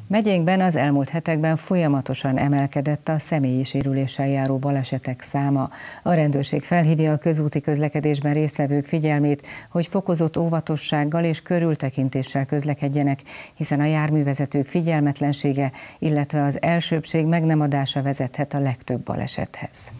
Megyénkben az elmúlt hetekben folyamatosan emelkedett a személyi sérüléssel járó balesetek száma. A rendőrség felhívja a közúti közlekedésben résztvevők figyelmét, hogy fokozott óvatossággal és körültekintéssel közlekedjenek, hiszen a járművezetők figyelmetlensége, illetve az elsőbbség meg nem adása vezethet a legtöbb balesethez.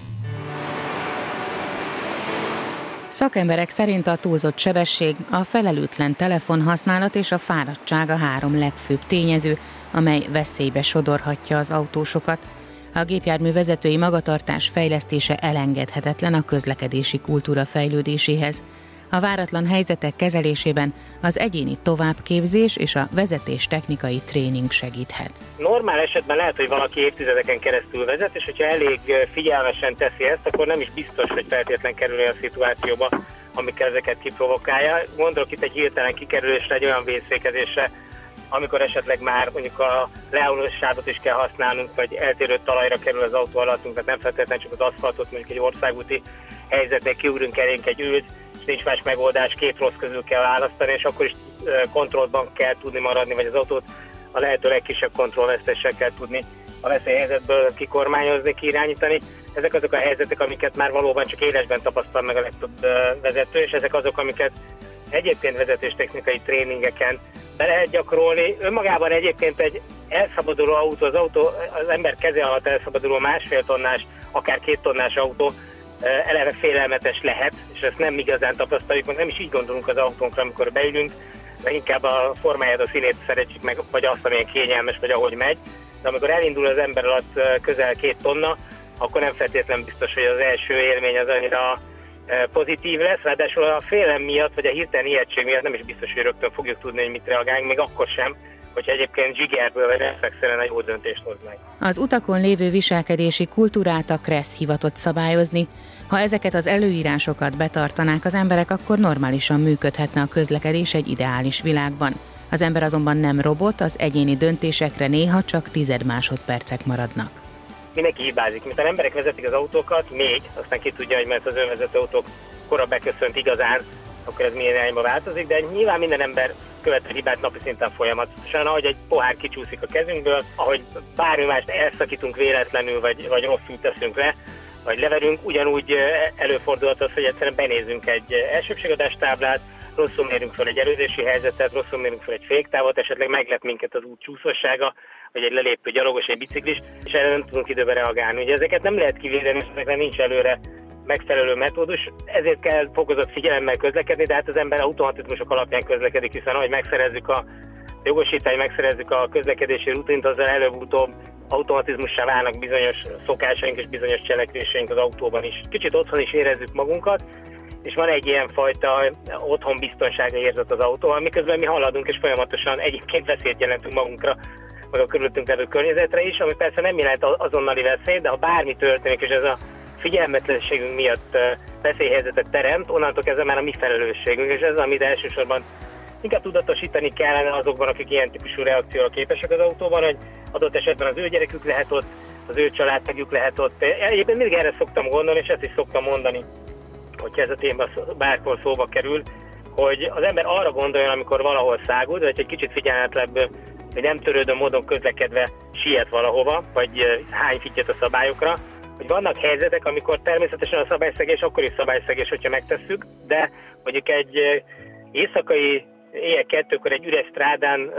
Szakemberek szerint a túlzott sebesség, a felelőtlen telefonhasználat és a fáradtság a 3 legfőbb tényező, amely veszélybe sodorhatja az autósokat. A gépjármű vezetői magatartás fejlesztése elengedhetetlen a közlekedési kultúra fejlődéséhez. A váratlan helyzetek kezelésében az egyéni továbbképzés és a vezetés technikai tréning segíthet. Normál esetben lehet, hogy valaki évtizedeken keresztül vezet, és hogyha elég figyelmesen teszi ezt, akkor nem is biztos, hogy feltétlen kerül olyan szituációba, amikor ezeket kiprovokálja. Gondolok itt egy hirtelen kikerülésre, egy olyan vészfékezésre, amikor esetleg már mondjuk a leállósávot is kell használnunk, vagy eltérő talajra kerül az autó alattunk, tehát nem feltétlenül csak az aszfaltot, mondjuk egy országúti helyzetnél kiugrunk elénk egy ült, és nincs más megoldás, 2 rossz közül kell választani, és akkor is kontrollban kell tudni maradni, vagy az autót a lehető legkisebb kontrollvesztéssel kell tudni a veszélyhelyzetből kikormányozni, kiirányítani. Ezek azok a helyzetek, amiket már valóban csak élesben tapasztal meg a legtöbb vezető, és ezek azok, amiket egyébként vezetéstechnikai tréningeken be lehet gyakorolni. Önmagában egyébként egy elszabaduló autó, az ember keze alatt elszabaduló 1,5 tonnás, akár 2 tonnás autó eleve félelmetes lehet, és ezt nem igazán tapasztaljuk, mert nem is így gondolunk az autónkra, amikor beülünk, de inkább a formáját, a színét szeretjük meg, vagy azt, amilyen kényelmes, vagy ahogy megy. De amikor elindul az ember alatt közel 2 tonna, akkor nem feltétlenül biztos, hogy az első élmény az annyira pozitív lesz, ráadásul a félelem miatt, vagy a hirtelen ijegység miatt nem is biztos, hogy rögtön fogjuk tudni, hogy mit reagáljunk, még akkor sem, hogyha egyébként zsigerből vagy reflexzeren egy jó döntést hoznánk. Az utakon lévő viselkedési kultúrát a KRESZ hivatott szabályozni. Ha ezeket az előírásokat betartanák az emberek, akkor normálisan működhetne a közlekedés egy ideális világban. Az ember azonban nem robot, az egyéni döntésekre néha csak 10 másodpercek maradnak. Mindenki hibázik, mint az emberek vezetik az autókat, még, aztán ki tudja, hogy mert az önvezető autók korra beköszönt igazán, akkor ez milyen irányba változik, de nyilván minden ember követő hibát napi szinten folyamatosan, ahogy egy pohár kicsúszik a kezünkből, ahogy bármi mást elszakítunk véletlenül, vagy rosszul teszünk le, vagy leverünk, ugyanúgy előfordulhat az, hogy egyszerűen benézünk egy elsőbségadástáblát, rosszul mérünk fel egy előzési helyzetet, rosszul mérünk fel egy féktávot, esetleg meglep minket az út csúszósága, vagy egy lelépő gyalogos, egy biciklis, és erre nem tudunk időben reagálni. Ugye ezeket nem lehet kivédeni, és ezekre nincs előre megfelelő metódus, ezért kell fokozott figyelemmel közlekedni, de hát az ember automatizmusok alapján közlekedik, hiszen ahogy megszerezzük a jogosítványt, megszerezzük a közlekedési rutint, azzal előbb-utóbb automatizmussá válnak bizonyos szokásaink és bizonyos cselekvéseink az autóban is. Kicsit otthon is érezzük magunkat, és van egy ilyen fajta otthon biztonsága érzet az autóval, miközben mi haladunk, és folyamatosan egyébként veszélyt jelentünk magunkra, meg a körülöttünk levő környezetre is, ami persze nem jelent azonnali veszély, de ha bármi történik, és ez a figyelmetlenségünk miatt veszélyhelyzetet teremt, onnantól kezdve már a mi felelősségünk, és ez, amit elsősorban inkább tudatosítani kellene azokban, akik ilyen típusú reakcióra képesek az autóban, hogy adott esetben az ő gyerekük lehet ott, az ő családtagjuk lehet ott. Egyébként mindig erre szoktam gondolni, és ezt is szoktam mondani, hogyha ez a téma bárhol szóba kerül, hogy az ember arra gondoljon, amikor valahol száguld, vagy egy kicsit figyelmetlebb, hogy nem törődő módon közlekedve siet valahova, vagy hány fittyet a szabályokra, hogy vannak helyzetek, amikor természetesen a szabályszegés akkor is szabályszegés, hogyha megtesszük, de mondjuk egy éjszakai éjjel 2-kor egy üres strádán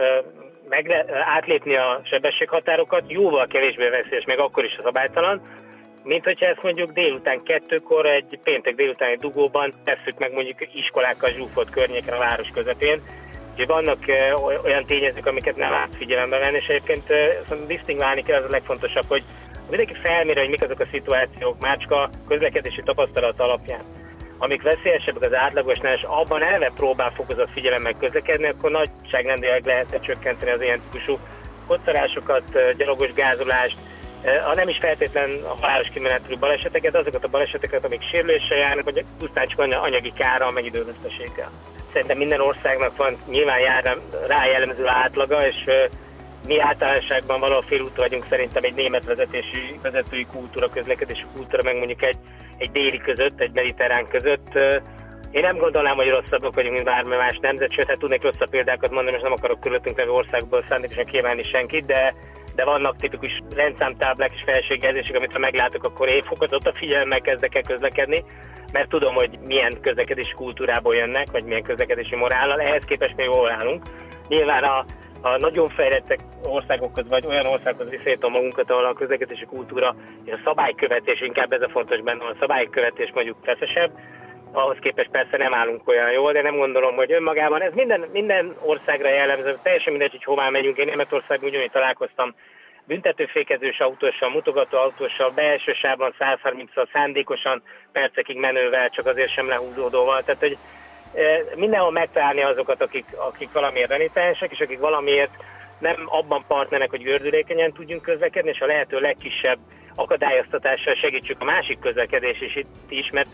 átlépni a sebességhatárokat jóval kevésbé veszélyes, még akkor is a szabálytalan, mint hogyha ezt mondjuk délután 2-kor egy péntek délutáni dugóban tesszük meg mondjuk iskolákkal zsúfolt környéken a város közepén. Úgyhogy vannak olyan tényezők, amiket nem lehet figyelembe venni, és egyébként disztingválni kell, az a legfontosabb, hogy mindenki felméri, hogy mik azok a szituációk, már csak a közlekedési tapasztalat alapján, amik veszélyesebbek az átlagosnál, és abban eleve próbál fokozott figyelemmel közlekedni, akkor nagyságrendileg lehet csökkenteni az ilyen típusú koccarásokat, gyalogos gázolást, ha nem is feltétlen a halálos kimenetelű baleseteket, azokat a baleseteket, amik sérüléssel járnak, vagy pusztán csak anyagi kárral, meg időveszteséggel. Szerintem minden országnak van nyilván rá jellemző átlaga, és mi általánosságban valahol félúton vagyunk szerintem egy német vezetői kultúra, közlekedési kultúra, meg mondjuk egy déli között, egy mediterrán között. Én nem gondolnám, hogy rosszabbak vagyunk, mint bármi más nemzet, sőt, hát tudnék rosszabb példákat mondani, és nem akarok körülöttünk levő országból szándékosan kiemelni senkit, de vannak tipikus rendszámtáblák és felségjelzések, amit ha meglátok, akkor én fokozott figyelemmel kezdek el közlekedni, mert tudom, hogy milyen közlekedési kultúrából jönnek, vagy milyen közlekedési morállal, ehhez képest még jól állunk. Nyilván a nagyon fejlettek országokhoz, vagy olyan országokhoz viszonyítom magunkat, ahol a közlekedési kultúra és a szabálykövetés, inkább ez a fontos benne, a szabálykövetés mondjuk feszesebb, ahhoz képest persze nem állunk olyan jól, de nem gondolom, hogy önmagában ez minden országra jellemző, teljesen mindegy, hogy hová megyünk. Én Németországban ugyanúgy találkoztam büntetőfékezős autóssal, mutogató autóssal, belső sávban 130-szal, szándékosan percekig menővel, csak azért sem lehúzódóval. Tehát, hogy mindenhol megtalálni azokat, akik valamiért renitensek, és akik valamiért nem abban partnerek, hogy gördülékenyen tudjunk közlekedni, és a lehető legkisebb akadályoztatással segítsük a másik közlekedés is, mert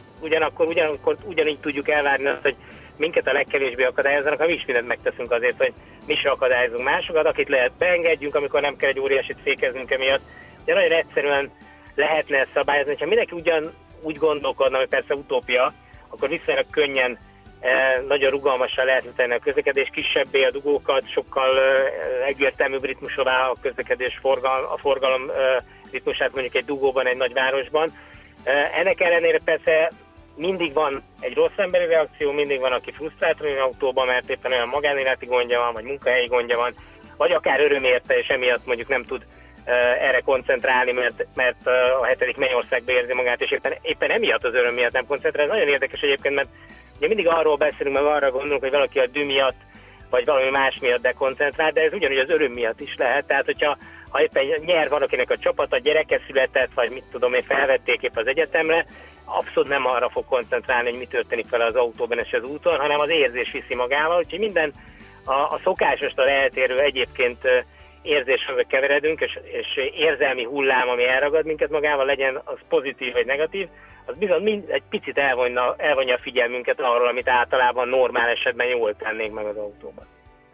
ugyanígy tudjuk elvárni azt, hogy minket a legkevésbé akadályozzanak, ha mi is mindent megteszünk azért, hogy mi se akadályozunk másokat, akit lehet beengedjünk, amikor nem kell egy óriásit fékeznünk emiatt. De nagyon egyszerűen lehetne ezt szabályozni, ha mindenki úgy gondolkodna, hogy persze utópia, akkor viszonylag könnyen, nagyon rugalmasan lehetne tenni a közlekedés, kisebbé a dugókat, sokkal egyértelműbb ritmusová a közlekedés a forgalom ritmusát mondjuk egy dugóban, egy nagyvárosban. Ennek ellenére persze mindig van egy rossz emberi reakció, mindig van, aki frusztrált olyan autóban, mert éppen olyan magánéleti gondja van, vagy munkahelyi gondja van, vagy akár öröm érte, és emiatt mondjuk nem tud erre koncentrálni, mert a 7. mennyországban érzi magát, és éppen emiatt az öröm miatt nem koncentrál. Ez nagyon érdekes egyébként, mert ugye mindig arról beszélünk, meg arra gondolunk, hogy valaki a dű miatt, vagy valami más miatt dekoncentrál, de ez ugyanúgy az öröm miatt is lehet. Tehát, hogyha éppen nyer valakinek a csapata, gyereke született, vagy mit tudom én, felvették épp az egyetemre, abszolút nem arra fog koncentrálni, hogy mi történik vele az autóban és az úton, hanem az érzés viszi magával. Úgyhogy minden a szokásostól eltérő egyébként érzéshez keveredünk, és érzelmi hullám, ami elragad minket magával, legyen az pozitív vagy negatív, az bizony egy picit elvonja a figyelmünket arról, amit általában normál esetben jól tennénk meg az autóban.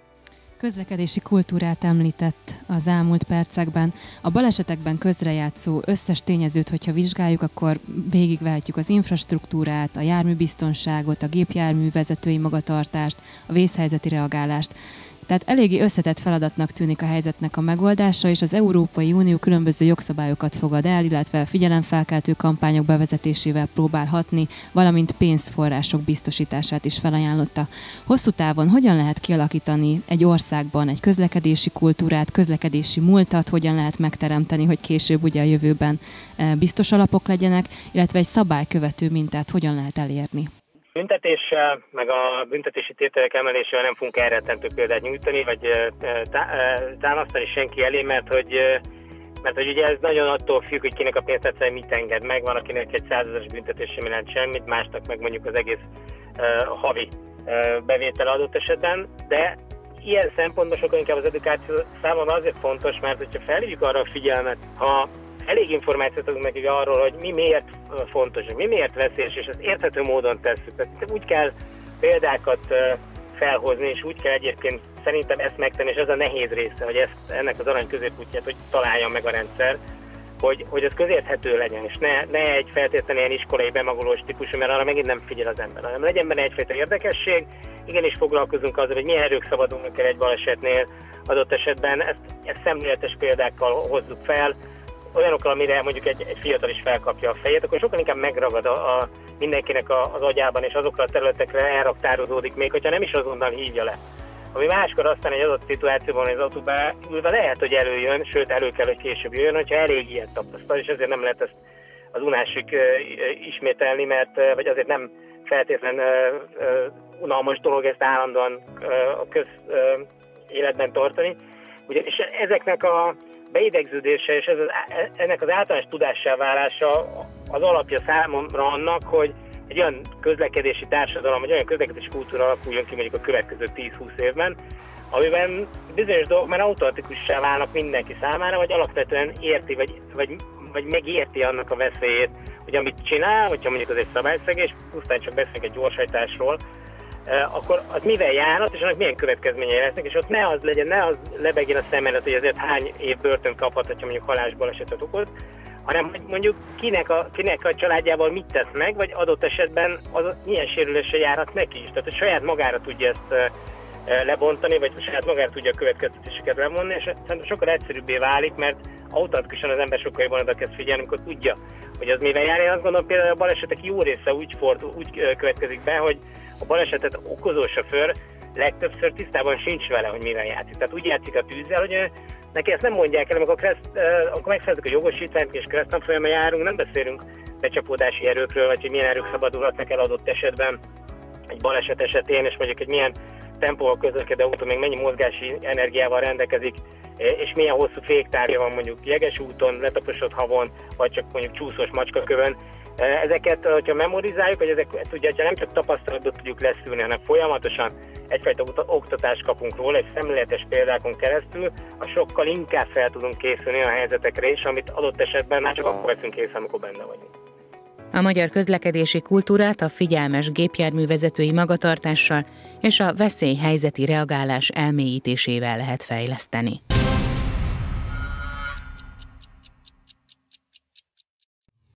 Közlekedési kultúrát említett az elmúlt percekben. A balesetekben közrejátszó összes tényezőt, hogyha vizsgáljuk, akkor végigvehetjük az infrastruktúrát, a járműbiztonságot, a gépjárművezetői magatartást, a vészhelyzeti reagálást. Tehát eléggé összetett feladatnak tűnik a helyzetnek a megoldása, és az Európai Unió különböző jogszabályokat fogad el, illetve figyelemfelkeltő kampányok bevezetésével próbál hatni, valamint pénzforrások biztosítását is felajánlotta. Hosszú távon hogyan lehet kialakítani egy országban egy közlekedési kultúrát, közlekedési múltat, hogyan lehet megteremteni, hogy később ugye a jövőben biztos alapok legyenek, illetve egy szabálykövető mintát hogyan lehet elérni? Büntetéssel, meg a büntetési tételek emelésével nem fogunk elrettentő példát nyújtani, vagy támasztani senki elé, mert hogy ugye ez nagyon attól függ, hogy kinek a pénzt egyszerűen mit enged meg. Van, akinek egy 100 000-es büntetés sem jelent semmit, másnak meg mondjuk az egész havi bevétel adott esetben, de ilyen szempontból sokkal inkább az edukáció számomra azért fontos, mert hogyha felhívjuk arra a figyelmet, ha elég információt adunk neki arról, hogy mi miért fontos, mi miért veszélyes, és ezt érthető módon tesszük. Tehát úgy kell példákat felhozni, és úgy kell egyébként szerintem ezt megtenni, és ez a nehéz része, hogy ennek az arany középútját, hogy találja meg a rendszer, hogy ez közérthető legyen, és ne egy feltétlenül ilyen iskolai bemagolós típusú, mert arra megint nem figyel az ember, hanem legyen benne egyfajta érdekesség, igenis foglalkozunk azzal, hogy milyen erők szabadulnak el egy balesetnél adott esetben, ezt szemléletes példákkal hozzuk fel, olyanokkal, amire mondjuk egy fiatal is felkapja a fejét, akkor sokkal inkább megragad mindenkinek az agyában, és azokra a területekre elraktározódik még, hogyha nem is azonnal hívja le. Ami máskor aztán egy adott szituációban az autóban ülve lehet, hogy előjön, sőt elő kell, hogy később jöjjön, hogyha elég ilyet tapasztal, és ezért nem lehet ezt az unásig ismételni, vagy azért nem feltétlen unalmas dolog ezt állandóan a közéletben tartani. Ugyanis ezeknek a beidegződése és ennek az általános tudássá válása az alapja számomra annak, hogy egy olyan közlekedési társadalom, egy olyan közlekedési kultúra alakuljon ki mondjuk a következő 10-20 évben, amiben bizonyos dolgok már automatikussá válnak mindenki számára, vagy alapvetően érti, vagy megérti annak a veszélyét, hogy amit csinál, hogyha mondjuk az egy szabályszegés, pusztán csak beszélünk egy gyorshajtásról, akkor az mivel járhat, és annak milyen következményei lesznek, és ott ne az lebegjen a szem előtt, hogy azért hány év börtön kaphat, hogyha mondjuk halálbalesetet okoz, hanem hogy mondjuk kinek a családjával mit tesz meg, vagy adott esetben az milyen sérüléssel járhat neki is. Tehát a saját magára tudja ezt lebontani, vagy a saját magára tudja a következtetéseket levonni, és szerintem sokkal egyszerűbbé válik, mert automatikusan az ember sokkal jobban oda kezd figyelni, amikor tudja, hogy az mivel jár. Én azt gondolom, például a balesetek jó része úgy következik be, hogy a balesetet okozó sofőr legtöbbször tisztában sincs vele, hogy mivel játszik. Tehát úgy játszik a tűzzel, hogy neki ezt nem mondják el, amikor megszerzik a jogosítványt, és kereszttanfolyamon járunk, nem beszélünk becsapódási erőkről, vagy hogy milyen erők szabadulhatnak el adott esetben egy baleset esetén, és mondjuk egy milyen tempóval közlekedő autó még mennyi mozgási energiával rendelkezik, és milyen hosszú féktávja van mondjuk jeges úton, letaposott havon, vagy csak mondjuk csúszós macskakövön. Ezeket, hogyha memorizáljuk, hogy ezeket ugye, ha nem csak tapasztalatból tudjuk leszűrni, hanem folyamatosan egyfajta oktatást kapunk róla, egy szemléletes példákon keresztül, sokkal inkább fel tudunk készülni olyan helyzetekre is, amit adott esetben már csak akkor veszünk észre, amikor benne vagyunk. A magyar közlekedési kultúrát a figyelmes gépjárművezetői magatartással és a veszélyhelyzeti reagálás elmélyítésével lehet fejleszteni.